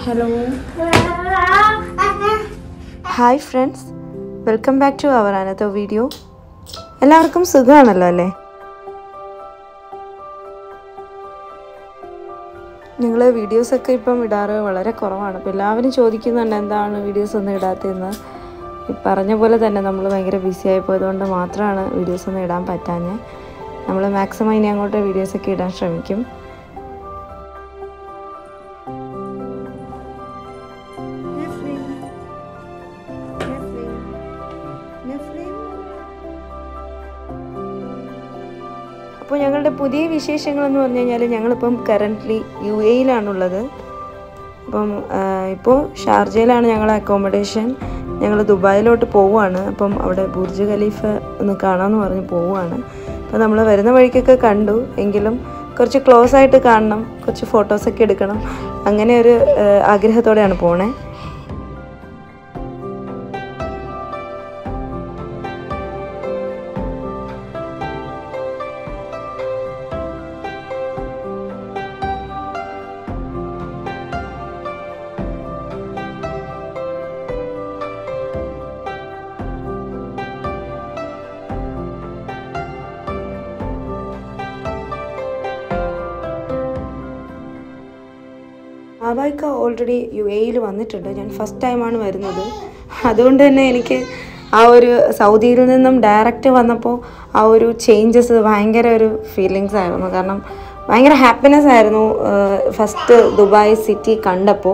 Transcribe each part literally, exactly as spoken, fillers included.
Hello. Hi friends. Welcome back to our another video. എല്ലാവർക്കും സുഖമാണല്ലോ അല്ലേ? നിങ്ങൾ വീഡിയോസൊക്കെ ഇപ്പം ഇടാറ് വളരെ കുറവാണ്. അപ്പോൾ എല്ലാവരും ചോദിക്കുന്നുണ്ട് എന്താണ് വീഡിയോസ് ഒന്നും ഇടാത്തതെന്ന്. ഈ പറഞ്ഞ പോലെ തന്നെ നമ്മൾ ഭയങ്കര ബിസി ആയിപ്പോയതുകൊണ്ട് മാത്രമാണ് വീഡിയോസ് ഒന്നും ഇടാൻ പറ്റാഞ്ഞത്. നമ്മൾ മാക്സിമം ഇനി അങ്ങോട്ട് വീഡിയോസൊക്കെ ഇടാൻ ശ്രമിക്കും. അപ്പോൾ ഞങ്ങളുടെ പുതിയ വിശേഷങ്ങളെന്ന് പറഞ്ഞു കഴിഞ്ഞാൽ ഞങ്ങളിപ്പം കറൻ്റ്ലി യു എയിലാണുള്ളത്. അപ്പം ഇപ്പോൾ ഷാർജയിലാണ് ഞങ്ങളുടെ അക്കോമഡേഷൻ. ഞങ്ങൾ ദുബായിലോട്ട് പോവുകയാണ്. അപ്പം അവിടെ ബുർജ് ഖലീഫ ഒന്ന് കാണാമെന്ന് പറഞ്ഞ് പോവുകയാണ്. അപ്പോൾ നമ്മൾ വരുന്ന വഴിക്കൊക്കെ കണ്ടു, എങ്കിലും കുറച്ച് ക്ലോസ് ആയിട്ട് കാണണം, കുറച്ച് ഫോട്ടോസൊക്കെ എടുക്കണം, അങ്ങനെ ഒരു ആഗ്രഹത്തോടെയാണ് പോണേ. ആബായിക്ക ഓൾറെഡി യു എയിൽ വന്നിട്ടുണ്ട്. ഞാൻ ഫസ്റ്റ് ടൈമാണ് വരുന്നത്. അതുകൊണ്ട് തന്നെ എനിക്ക് ആ ഒരു സൗദിയിൽ നിന്നും ഡയറക്റ്റ് വന്നപ്പോൾ ആ ഒരു ചേഞ്ചസ് ഭയങ്കര ഒരു ഫീലിങ്സ് ആയിരുന്നു. കാരണം ഭയങ്കര ഹാപ്പിനെസ് ആയിരുന്നു ഫസ്റ്റ് ദുബായ് സിറ്റി കണ്ടപ്പോൾ.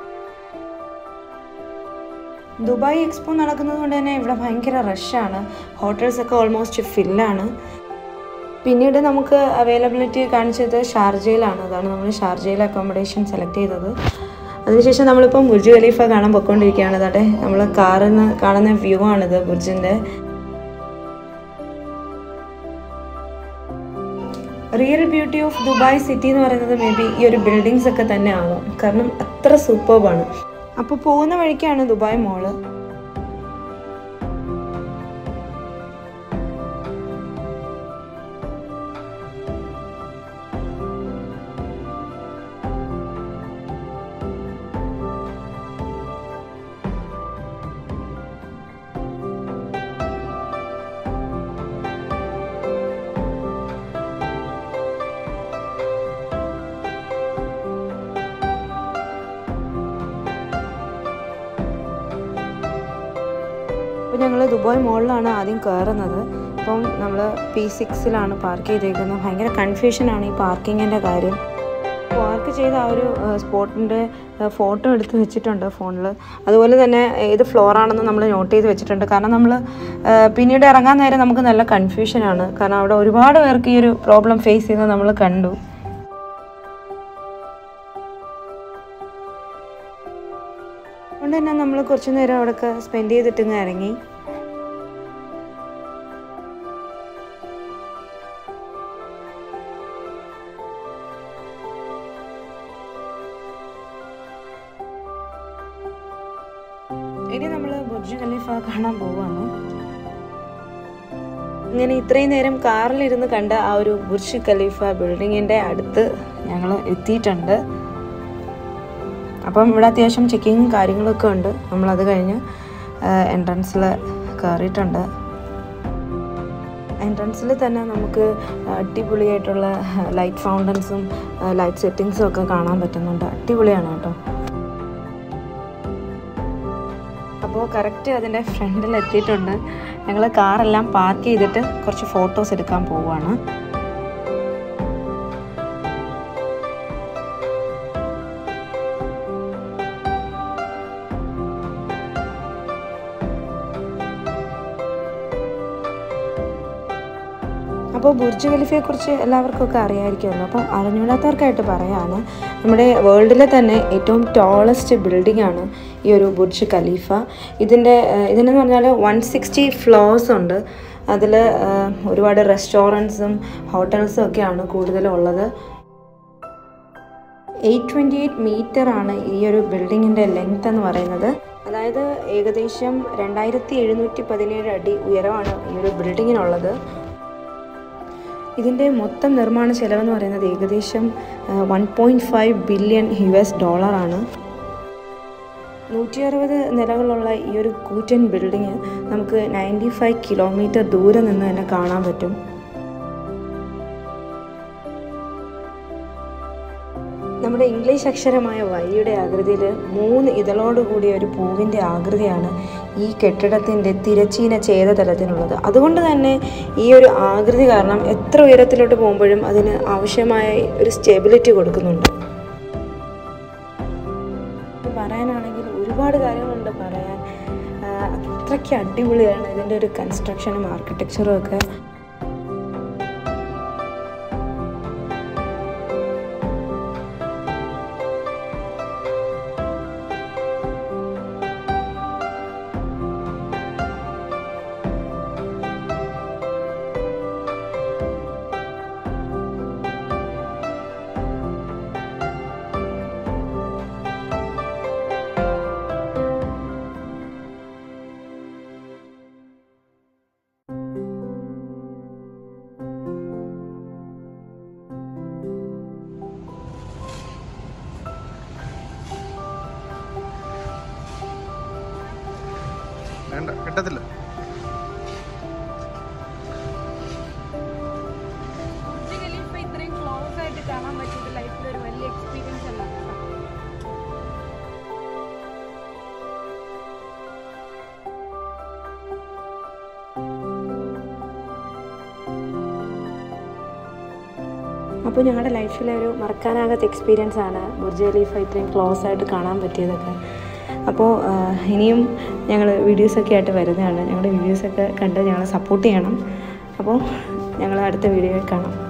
ദുബായ് എക്സ്പോ നടക്കുന്നത് കൊണ്ട് തന്നെ ഇവിടെ ഭയങ്കര റഷാണ്. ഹോട്ടൽസൊക്കെ ഓൾമോസ്റ്റ് ഫില്ലാണ്. പിന്നീട് നമുക്ക് അവൈലബിലിറ്റി കാണിച്ചത് ഷാർജയിലാണ്. അതാണ് നമ്മൾ ഷാർജയിൽ അക്കോമഡേഷൻ സെലക്ട് ചെയ്തത്. അതിനുശേഷം നമ്മളിപ്പം ബുർജ് ഖലീഫ കാണാൻ പൊയ്ക്കൊണ്ടിരിക്കുകയാണ്. അതെ, നമ്മൾ കാറിൽ നിന്ന് കാണുന്ന വ്യൂ ആണിത് ബുർജിൻ്റെ. Real beauty of Dubai city എന്ന് പറയുന്നത് മേ ബി ഈ ഒരു ബിൽഡിങ്സ് ഒക്കെ തന്നെ ആവാം. കാരണം അത്ര സൂപ്പർബാണ്. അപ്പോൾ പോകുന്ന വഴിക്കാണ് ദുബായ് മോള്. അപ്പോൾ ഞങ്ങൾ ദുബായ് മോളിലാണ് ആദ്യം കയറുന്നത്. അപ്പം നമ്മൾ പി സിക്സിലാണ് പാർക്ക് ചെയ്തേക്കുന്നത്. ഭയങ്കര കൺഫ്യൂഷനാണ് ഈ പാർക്കിങ്ങിൻ്റെ കാര്യം. പാർക്ക് ചെയ്ത ആ ഒരു സ്പോട്ടിൻ്റെ ഫോട്ടോ എടുത്ത് വെച്ചിട്ടുണ്ട് ഫോണിൽ. അതുപോലെ തന്നെ ഏത് ഫ്ലോറാണെന്ന് നമ്മൾ നോട്ട് ചെയ്ത് വെച്ചിട്ടുണ്ട്. കാരണം നമ്മൾ പിന്നീട് ഇറങ്ങാൻ നേരം നമുക്ക് നല്ല കൺഫ്യൂഷനാണ്. കാരണം അവിടെ ഒരുപാട് പേർക്ക് ഈ ഒരു പ്രോബ്ലം ഫേസ് ചെയ്യുന്നത് നമ്മൾ കണ്ടു. അതുകൊണ്ട് തന്നെ നമ്മൾ കുറച്ച് നേരം അവിടെയൊക്കെ സ്പെൻഡ് ചെയ്തിട്ടിങ്ങ് ഇറങ്ങി. ഇനി നമ്മൾ ബുർജ് ഖലീഫ കാണാൻ പോവാണ്. ഇങ്ങനെ ഇത്രയും നേരം കാറിലിരുന്ന് കണ്ട ആ ഒരു ബുർജ് ഖലീഫ ബിൽഡിങ്ങിൻ്റെ അടുത്ത് ഞങ്ങൾ എത്തിയിട്ടുണ്ട്. അപ്പം ഇവിടെ അത്യാവശ്യം ചെക്കിങ്ങും കാര്യങ്ങളൊക്കെ ഉണ്ട്. നമ്മളത് കഴിഞ്ഞ് എൻട്രൻസിൽ കയറിയിട്ടുണ്ട്. എൻട്രൻസിൽ തന്നെ നമുക്ക് അടിപൊളിയായിട്ടുള്ള ലൈറ്റ് ഫൗണ്ടൻസും ലൈറ്റ് സെറ്റിങ്സും ഒക്കെ കാണാൻ പറ്റുന്നുണ്ട്. അടിപൊളിയാണ് കേട്ടോ. അപ്പോൾ കറക്റ്റ് അതിൻ്റെ ഫ്രണ്ടിൽ എത്തിയിട്ടുണ്ട്. ഞങ്ങൾ കാറെല്ലാം പാർക്ക് ചെയ്തിട്ട് കുറച്ച് ഫോട്ടോസ് എടുക്കാൻ പോവുകയാണ്. അപ്പോൾ ബുർജ് ഖലീഫയെക്കുറിച്ച് എല്ലാവർക്കൊക്കെ അറിയാമായിരിക്കുമല്ലോ. അപ്പം അറിഞ്ഞൂടാത്തവർക്കായിട്ട് പറയാണ്, നമ്മുടെ വേൾഡിലെ തന്നെ ഏറ്റവും ടോളസ്റ്റ് ബിൽഡിംഗ് ആണ് ഈ ഒരു ബുർജ് ഖലീഫ. ഇതിൻ്റെ ഇതിനെന്ന് പറഞ്ഞാൽ വൺ സിക്സ്റ്റി ഫ്ലോർസ് ഉണ്ട്. അതിൽ ഒരുപാട് റെസ്റ്റോറൻറ്റ്സും ഹോട്ടൽസും ഒക്കെയാണ് കൂടുതലുള്ളത്. എയ്റ്റ് ട്വൻറ്റി എയ്റ്റ് മീറ്ററാണ് ഈ ഒരു ബിൽഡിങ്ങിൻ്റെ ലെങ്ത് എന്ന് പറയുന്നത്. അതായത് ഏകദേശം രണ്ടായിരത്തി എഴുന്നൂറ്റി പതിനേഴ് അടി ഉയരമാണ് ഈ ഒരു ബിൽഡിങ്ങിനുള്ളത്. ഇതിൻ്റെ മൊത്തം നിർമ്മാണ ചെലവെന്ന് പറയുന്നത് ഏകദേശം one point five billion U S ഡോളറാണ്. നൂറ്റി അറുപത് നിലകളുള്ള ഈ ഒരു കൂറ്റൻ ബിൽഡിങ് നമുക്ക് നയൻറ്റി ഫൈവ് കിലോമീറ്റർ ദൂരെ നിന്ന് തന്നെ കാണാൻ പറ്റും. നമ്മുടെ ഇംഗ്ലീഷ് അക്ഷരമായ വൈയുടെ ആകൃതിയിൽ മൂന്ന് ഇതളോട് കൂടിയ ഒരു പൂവിൻ്റെ ആകൃതിയാണ് ഈ കെട്ടിടത്തിൻ്റെ തിരച്ചീന ഛേദതലത്തിനുള്ളത്. അതുകൊണ്ട് തന്നെ ഈ ഒരു ആകൃതി കാരണം എത്ര ഉയരത്തിലോട്ട് പോകുമ്പോഴും അതിന് ആവശ്യമായ ഒരു സ്റ്റെബിലിറ്റി കൊടുക്കുന്നുണ്ട്. പറയാനാണെങ്കിൽ ഒരുപാട് കാര്യങ്ങളുണ്ട് പറയാൻ. അത്രയ്ക്ക് അടിപൊളിയാണ് ഇതിൻ്റെ ഒരു കൺസ്ട്രക്ഷനും ആർക്കിടെക്ചറും ഒക്കെ. വേണ്ട കിട്ടത്തില്ല. ഇത്രയും ക്ലോസ് ആയിട്ട് കാണാൻ പറ്റിയത് ലൈഫിൽ ഒരു വലിയ എക്സ്പീരിയൻസ് അല്ല. അപ്പോൾ ഞങ്ങളുടെ ലൈഫിലെ ഒരു മറക്കാനാകാത്ത എക്സ്പീരിയൻസ് ആണ് ബുർജ് ഖലീഫ ഇത്രയും ക്ലോസ് ആയിട്ട് കാണാൻ പറ്റിയതൊക്കെ. അപ്പോൾ ഇനിയും ഞങ്ങൾ വീഡിയോസൊക്കെ ആയിട്ട് വരുന്നതാണ്. ഞങ്ങളുടെ വീഡിയോസൊക്കെ കണ്ട് ഞങ്ങളെ സപ്പോർട്ട് ചെയ്യണം. അപ്പോൾ ഞങ്ങൾ അടുത്ത വീഡിയോയിൽ കാണാം.